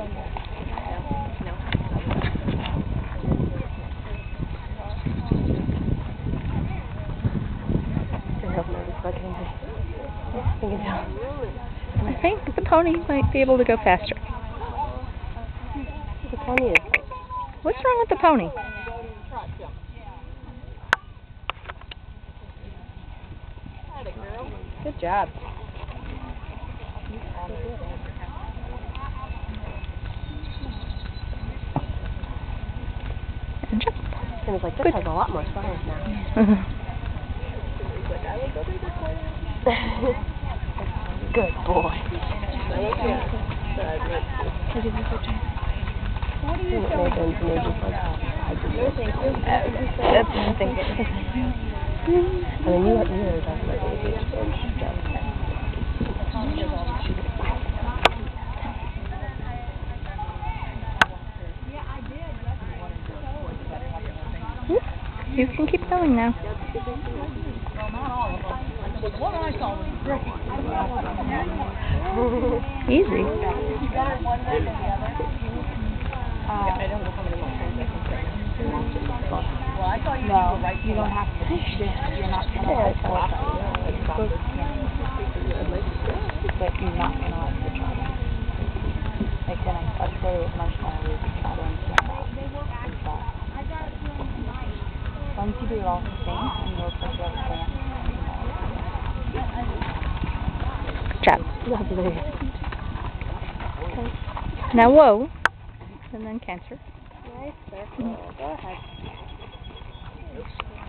I think the pony might be able to go faster. The pony is. What's wrong with the pony? Good job. And jump. It was like, this has a lot more flowers now. Good boy. What are you showing? That's nothing. I mean, you were talking about ADHD stuff. You can keep going now. What I saw was great. Easy. You got it one way or the other? I don't know how many more times I can say that. Well, I thought you No, were right. you don't have to. You're not going to like force it. But you're not going to like the trouble. Like when I started with marshmallow, we would try to understand that. Once you do it all the same, you know it's like you have a plan. Good job. Lovely. Okay. Now whoa. And then cancer. Nice circle. Go ahead.